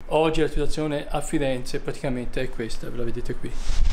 Oggi la situazione a Firenze praticamente è questa, ve la vedete qui.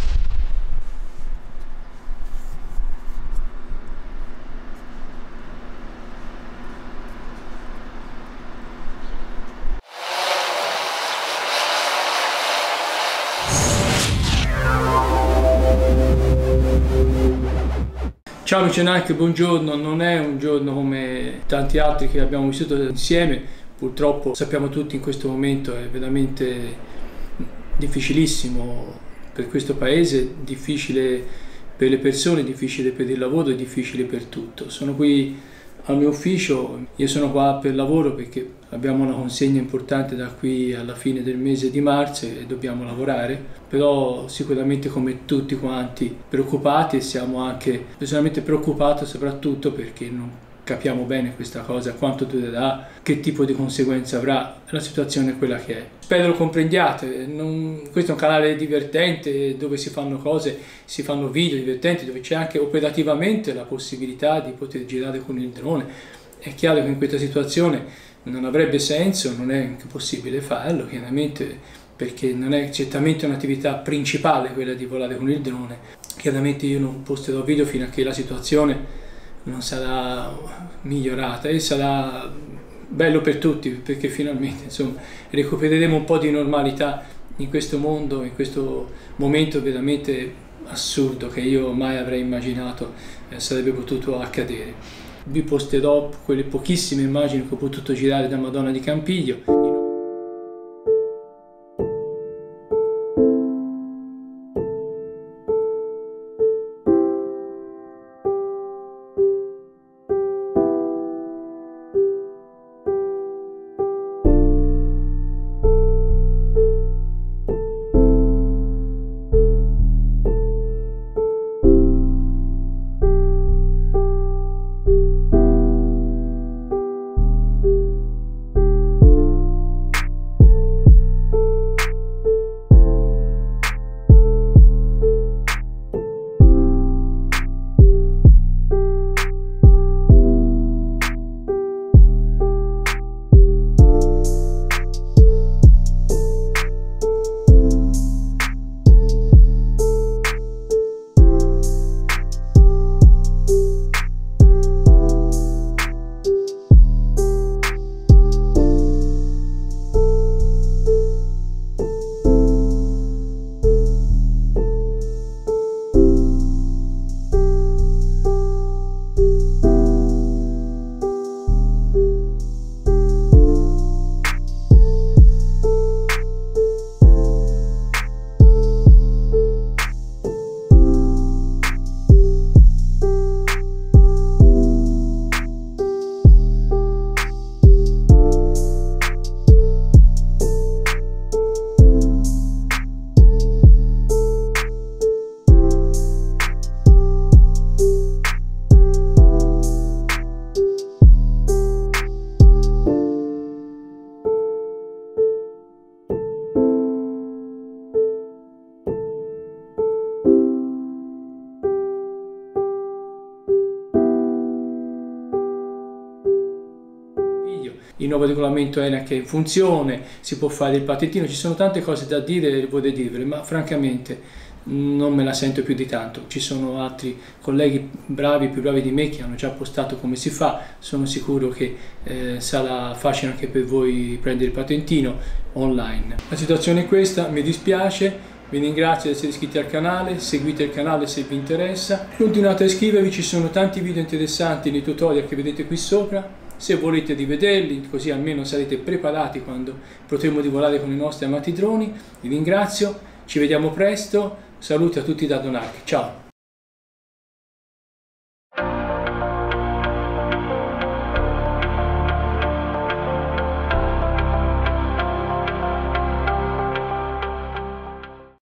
Ciao Lucianark, buongiorno. Non è un giorno come tanti altri che abbiamo vissuto insieme, purtroppo sappiamo tutti in questo momento è veramente difficilissimo per questo paese, difficile per le persone, difficile per il lavoro e difficile per tutto. Sono qui al mio ufficio, io sono qua per lavoro perché abbiamo una consegna importante da qui alla fine del mese di marzo e dobbiamo lavorare, però sicuramente come tutti quanti preoccupati, e siamo anche personalmente preoccupati soprattutto perché non capiamo bene questa cosa, quanto durerà, che tipo di conseguenze avrà, la situazione è quella che è. Spero lo comprendiate, questo è un canale divertente dove si fanno cose, si fanno video divertenti, dove c'è anche operativamente la possibilità di poter girare con il drone. È chiaro che in questa situazione non avrebbe senso, non è anche possibile farlo, chiaramente, perché non è certamente un'attività principale quella di volare con il drone. Chiaramente io non posterò video fino a che la situazione non sarà migliorata e sarà bello per tutti, perché finalmente insomma recupereremo un po' di normalità in questo mondo, in questo momento veramente assurdo che io mai avrei immaginato sarebbe potuto accadere. Vi posterò quelle pochissime immagini che ho potuto girare da Madonna di Campiglio. Il nuovo regolamento ENAC è in funzione, si può fare il patentino, ci sono tante cose da dire, vorrei dirvele, ma francamente non me la sento più di tanto. Ci sono altri colleghi bravi, più bravi di me, che hanno già postato come si fa. Sono sicuro che sarà facile anche per voi prendere il patentino online. La situazione è questa, mi dispiace. Vi ringrazio di essere iscritti al canale, seguite il canale se vi interessa, continuate a iscrivervi, ci sono tanti video interessanti nei tutorial che vedete qui sopra, se volete rivederli, così almeno sarete preparati quando potremo volare con i nostri amati droni. Vi ringrazio, ci vediamo presto, saluti a tutti da Donark, ciao!